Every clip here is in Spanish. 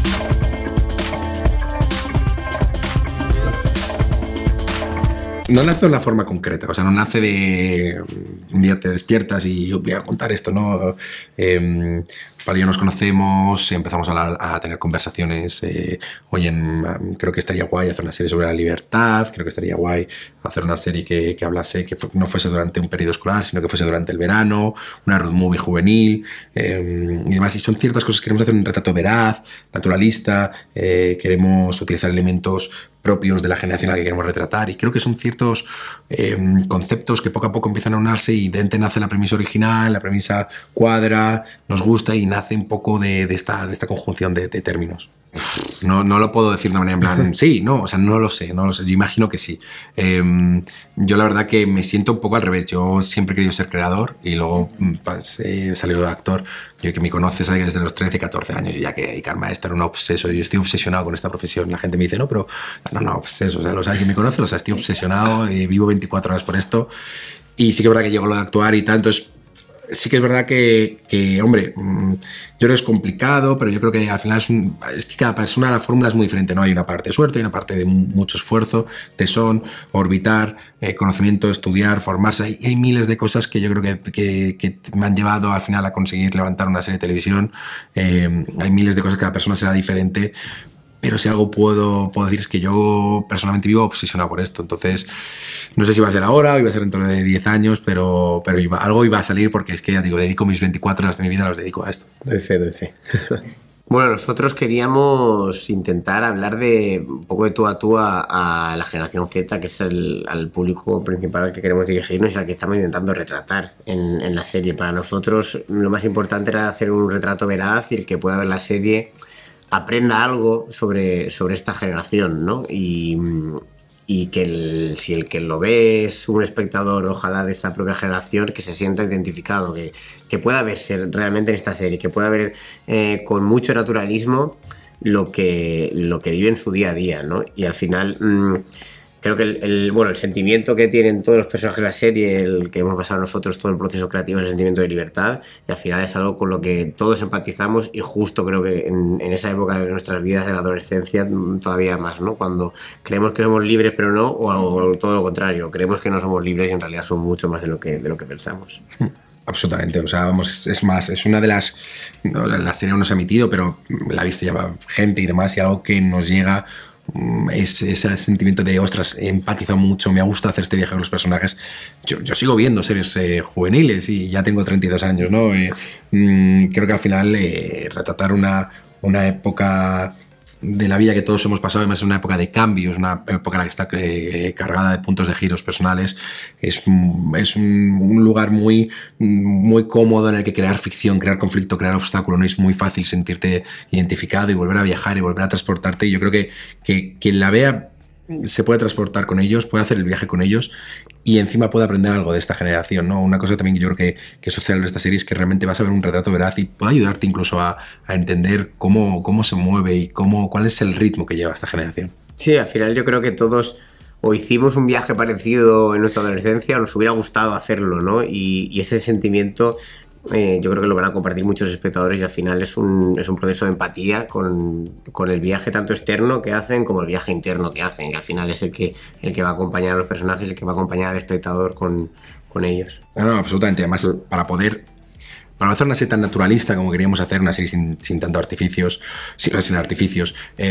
No nace de una forma concreta, o sea, no nace de un día te despiertas y yo voy a contar esto, ¿no? Pablo y yo nos conocemos, empezamos a tener conversaciones. Oye, creo que estaría guay hacer una serie sobre la libertad, creo que estaría guay hacer una serie que hablase, no fuese durante un periodo escolar, sino que fuese durante el verano, una road movie juvenil y demás. Y son ciertas cosas, queremos hacer un retrato veraz, naturalista, queremos utilizar elementos propios de la generación a la que queremos retratar, y creo que son ciertos conceptos que poco a poco empiezan a unirse y de repente nace la premisa original, la premisa cuadra, nos gusta y nace un poco de esta conjunción de términos. No lo puedo decir de una manera en plan, sí, no, o sea, no lo sé, yo imagino que sí. Yo la verdad que me siento un poco al revés. Yo siempre he querido ser creador y luego he salido de actor. Yo, que me conoces, sabe que desde los 13, 14 años yo ya quería dedicarme a esto, era un obseso. Yo estoy obsesionado con esta profesión. La gente me dice, no, pero no, obseso, o sea, lo sabe que me conoce, o sea, estoy obsesionado, vivo 24 horas por esto. Y sí que es verdad que llego a lo de actuar y tal, entonces sí que es verdad que hombre, yo creo que es complicado, pero yo creo que al final es que cada persona, la fórmula es muy diferente, ¿no? Hay una parte de suerte, hay una parte de mucho esfuerzo, tesón, orbitar, conocimiento, estudiar, formarse. Hay miles de cosas que yo creo que me han llevado al final a conseguir levantar una serie de televisión. Hay miles de cosas que cada persona será diferente. Pero si algo puedo decir es que yo personalmente vivo obsesionado por esto. Entonces, no sé si va a ser ahora o iba a ser dentro de 10 años, pero algo iba a salir, porque es que ya digo, dedico mis 24 horas de mi vida, los dedico a esto. Doy fe. Bueno, nosotros queríamos intentar hablar de un poco de tú a tú a la generación Z, que es al público principal al que queremos dirigirnos y al que estamos intentando retratar en la serie. Para nosotros lo más importante era hacer un retrato veraz y el que pueda ver la serie aprenda algo sobre esta generación, ¿no? Y que si el que lo ve es un espectador, ojalá de esta propia generación, que se sienta identificado, que pueda verse realmente en esta serie, que pueda ver con mucho naturalismo lo que vive en su día a día, ¿no? Y al final creo que el sentimiento que tienen todos los personajes de la serie, el que hemos pasado nosotros todo el proceso creativo, es el sentimiento de libertad, y al final es algo con lo que todos empatizamos, y justo creo que en esa época de nuestras vidas, de la adolescencia, todavía más, ¿no? Cuando creemos que somos libres pero no, o todo lo contrario, creemos que no somos libres y en realidad somos mucho más de lo que pensamos. Absolutamente, o sea, vamos, es más, es una de la serie no se ha emitido, pero la ha visto ya gente y demás, y algo que nos llega es ese sentimiento de, ostras, he empatizado mucho, me ha gustado hacer este viaje con los personajes. Yo sigo viendo series juveniles y ya tengo 32 años, ¿no? Creo que al final retratar una época de la vida que todos hemos pasado, además es una época de cambios, una época en la que está cargada de puntos de giros personales, es un lugar muy cómodo en el que crear ficción, crear conflicto, crear obstáculo, no es muy fácil sentirte identificado y volver a viajar y volver a transportarte, y yo creo que quien la vea se puede transportar con ellos, puede hacer el viaje con ellos y encima puede aprender algo de esta generación, ¿no? Una cosa también que yo creo que es social de esta serie es que realmente vas a ver un retrato veraz y puede ayudarte incluso a entender cómo se mueve y cuál es el ritmo que lleva esta generación. Sí, al final yo creo que todos o hicimos un viaje parecido en nuestra adolescencia o nos hubiera gustado hacerlo, ¿no? Y ese sentimiento yo creo que lo van a compartir muchos espectadores, y al final es un proceso de empatía con el viaje tanto externo que hacen como el viaje interno que hacen, que al final es el que va a acompañar a los personajes, el que va a acompañar al espectador con ellos. No, absolutamente. Además, para hacer una serie tan naturalista como queríamos hacer, una serie sin tanto artificios, sin artificios,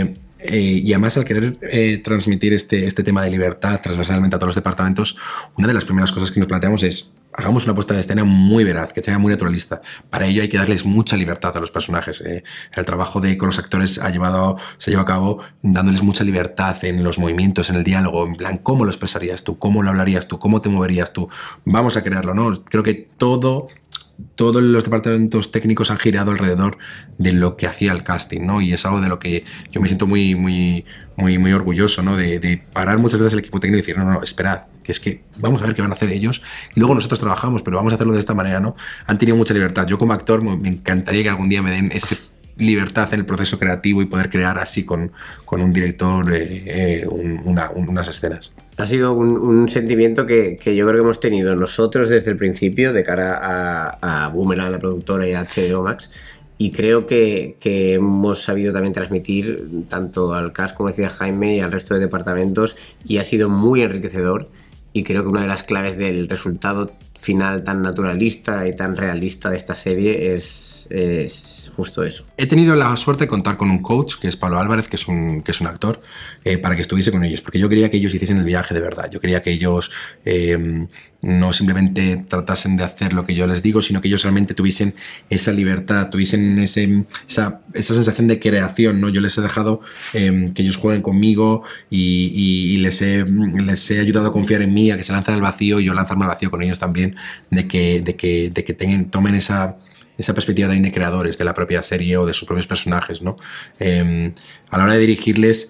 y además al querer transmitir este tema de libertad transversalmente a todos los departamentos, una de las primeras cosas que nos planteamos es: hagamos una puesta de escena muy veraz, que sea muy naturalista. Para ello hay que darles mucha libertad a los personajes. El trabajo con los actores se lleva a cabo dándoles mucha libertad en los movimientos, en el diálogo, en plan, ¿cómo lo expresarías tú? ¿Cómo lo hablarías tú? ¿Cómo te moverías tú? Vamos a crearlo, ¿no? Creo que todos los departamentos técnicos han girado alrededor de lo que hacía el casting, ¿no? Y es algo de lo que yo me siento muy orgulloso, ¿no? De parar muchas veces el equipo técnico y decir, no, esperad, que es que vamos a ver qué van a hacer ellos y luego nosotros trabajamos, pero vamos a hacerlo de esta manera, ¿no? Han tenido mucha libertad. Yo como actor me encantaría que algún día me den esa libertad en el proceso creativo y poder crear así con un director unas escenas. Ha sido un sentimiento que yo creo que hemos tenido nosotros desde el principio de cara a Boomerang, la productora, y a HBO Max, y creo que hemos sabido también transmitir tanto al cast, como decía Jaime, y al resto de departamentos, y ha sido muy enriquecedor, y creo que una de las claves del resultado final tan naturalista y tan realista de esta serie es justo eso. He tenido la suerte de contar con un coach, que es Pablo Álvarez, que es un actor, para que estuviese con ellos, porque yo quería que ellos hiciesen el viaje de verdad. Yo quería que ellos no simplemente tratasen de hacer lo que yo les digo, sino que ellos realmente tuviesen esa libertad, tuviesen esa sensación de creación, ¿no? Yo les he dejado que ellos jueguen conmigo y les he ayudado a confiar en mí, a que se lancen al vacío, y yo lanzarme al vacío con ellos también, de que tomen esa perspectiva de creadores de la propia serie o de sus propios personajes, ¿no? A la hora de dirigirles,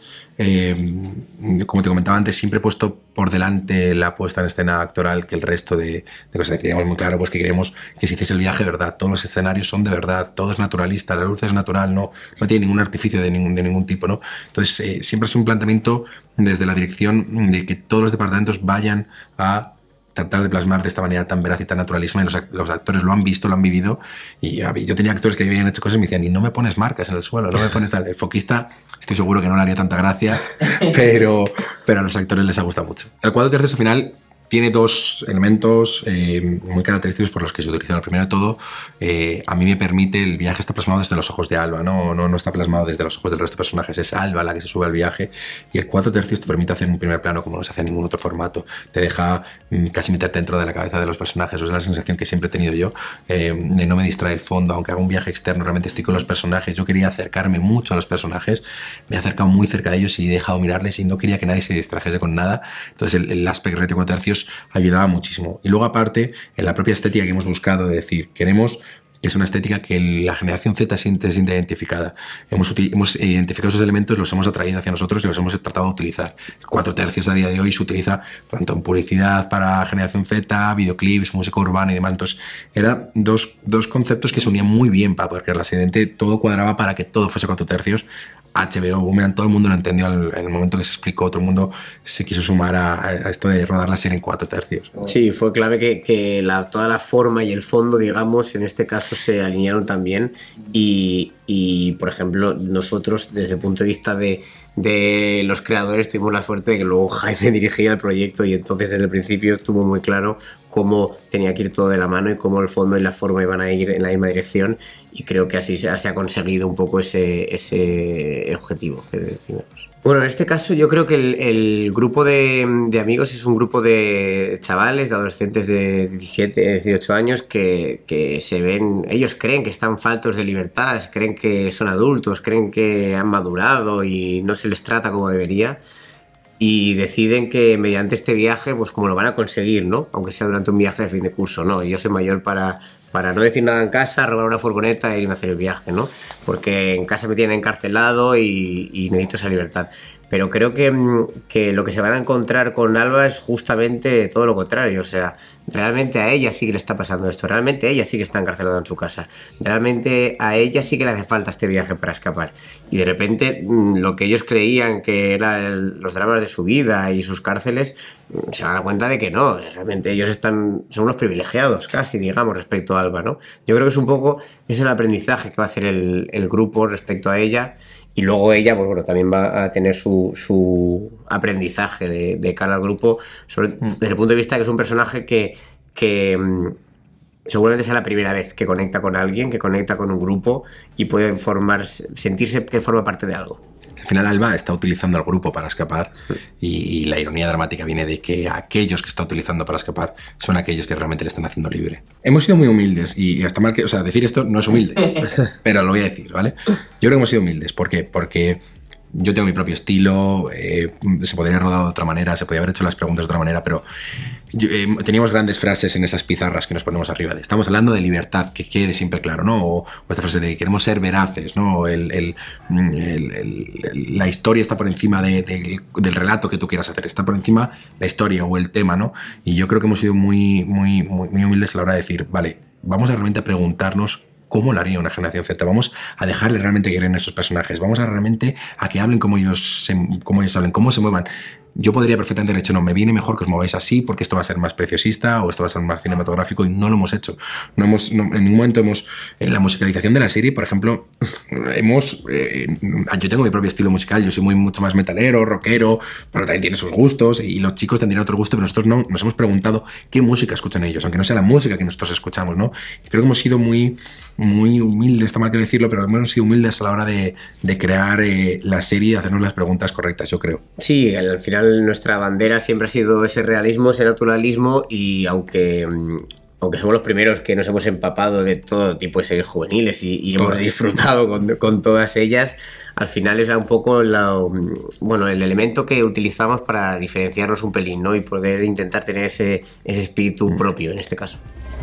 como te comentaba antes, siempre he puesto por delante la puesta en escena actoral que el resto de cosas. Teníamos muy claro pues, que queríamos que se hiciese el viaje de verdad. Todos los escenarios son de verdad, todo es naturalista, la luz es natural, no tiene ningún artificio de ningún tipo, ¿no? Entonces, siempre es un planteamiento desde la dirección de que todos los departamentos vayan a tratar de plasmar de esta manera tan veraz y tan naturalismo, y los actores lo han visto, lo han vivido, y yo tenía actores que habían hecho cosas y me decían, y no me pones marcas en el suelo, no me pones tal. El foquista estoy seguro que no le haría tanta gracia, pero a los actores les ha gustado mucho. El 4/3 al final tiene dos elementos muy característicos por los que se utiliza. Lo primero de todo, a mí me permite, el viaje está plasmado desde los ojos de Alba, no está plasmado desde los ojos del resto de personajes, es Alba la que se sube al viaje, y el 4/3 te permite hacer un primer plano como no se hace en ningún otro formato, te deja casi meterte dentro de la cabeza de los personajes. Es la sensación que siempre he tenido yo, de no me distrae el fondo, aunque haga un viaje externo, realmente estoy con los personajes. Yo quería acercarme mucho a los personajes, me he acercado muy cerca de ellos y he dejado mirarles y no quería que nadie se distrajese con nada. Entonces el aspect ratio 4/3 ayudaba muchísimo. Y luego aparte, en la propia estética que hemos buscado, de decir, queremos que es una estética que la generación Z se siente identificada. Hemos identificado esos elementos, los hemos atraído hacia nosotros y los hemos tratado de utilizar. 4/3 a día de hoy se utiliza tanto en publicidad para generación Z, videoclips, música urbana y demás. Entonces, eran dos conceptos que se unían muy bien para poder crear la serie. Todo cuadraba para que todo fuese 4/3. HBO, Boomerang, todo el mundo lo entendió en el momento que se explicó, todo el mundo se quiso sumar a esto de rodar la serie en 4/3. Sí, fue clave que toda la forma y el fondo, digamos, en este caso se alinearon también, y por ejemplo, nosotros desde el punto de vista de los creadores tuvimos la suerte de que luego Jaime dirigía el proyecto, y entonces desde el principio estuvo muy claro cómo tenía que ir todo de la mano y cómo el fondo y la forma iban a ir en la misma dirección, y creo que así se ha conseguido un poco ese objetivo que decimos. Bueno, en este caso yo creo que el grupo de amigos es un grupo de chavales, de adolescentes de 17, 18 años que se ven, ellos creen que están faltos de libertad, creen que son adultos, creen que han madurado y no se les trata como debería, y deciden que mediante este viaje, pues como lo van a conseguir, ¿no? Aunque sea durante un viaje de fin de curso, ¿no? Yo soy mayor para no decir nada en casa, robar una furgoneta e irme a hacer el viaje, ¿no? Porque en casa me tienen encarcelado y necesito esa libertad. Pero creo que lo que se van a encontrar con Alba es justamente todo lo contrario. O sea, realmente a ella sí que le está pasando esto, realmente ella sí que está encarcelada en su casa, realmente a ella sí que le hace falta este viaje para escapar. Y de repente lo que ellos creían que eran los dramas de su vida y sus cárceles, se van a dar cuenta de que no, realmente ellos son unos privilegiados casi, digamos, respecto a Alba, ¿no? Yo creo que es un poco, es el aprendizaje que va a hacer el grupo respecto a ella. Y luego ella, pues bueno, también va a tener su aprendizaje de cara al grupo, desde el punto de vista de que es un personaje que seguramente sea la primera vez que conecta con alguien, que conecta con un grupo y puede sentirse que forma parte de algo. Al final Alba está utilizando al grupo para escapar, y la ironía dramática viene de que aquellos que está utilizando para escapar son aquellos que realmente le están haciendo libre. Hemos sido muy humildes, y hasta mal que, o sea, decir esto no es humilde, pero lo voy a decir, ¿vale? Yo creo que hemos sido humildes. ¿Por qué? Porque yo tengo mi propio estilo, se podría haber rodado de otra manera, se podría haber hecho las preguntas de otra manera, pero teníamos grandes frases en esas pizarras que nos ponemos arriba. Estamos hablando de libertad, que quede siempre claro, ¿no? O esta frase de queremos ser veraces, ¿no? La historia está por encima del relato que tú quieras hacer, está por encima la historia o el tema, ¿no? Y yo creo que hemos sido muy humildes a la hora de decir, vale, vamos a realmente a preguntarnos cómo lo haría una generación Z, vamos a dejarle realmente que creen en esos personajes, vamos a realmente a que hablen como ellos hablen, cómo se muevan. yo podría perfectamente haber dicho, no, me viene mejor que os mováis así porque esto va a ser más preciosista o esto va a ser más cinematográfico, y no lo hemos hecho. En ningún momento en la musicalización de la serie, por ejemplo, yo tengo mi propio estilo musical, yo soy mucho más metalero, rockero, pero también tiene sus gustos, y los chicos tendrían otro gusto, pero nosotros no nos hemos preguntado qué música escuchan ellos, aunque no sea la música que nosotros escuchamos, ¿no? Y creo que hemos sido muy humildes, está mal que decirlo, pero hemos sido humildes a la hora de crear la serie y hacernos las preguntas correctas, yo creo. Sí, al final nuestra bandera siempre ha sido ese realismo, ese naturalismo, y aunque somos los primeros que nos hemos empapado de todo tipo de series juveniles y hemos disfrutado con todas ellas, al final es un poco el elemento que utilizamos para diferenciarnos un pelín, ¿no? Y poder intentar tener ese espíritu propio en este caso.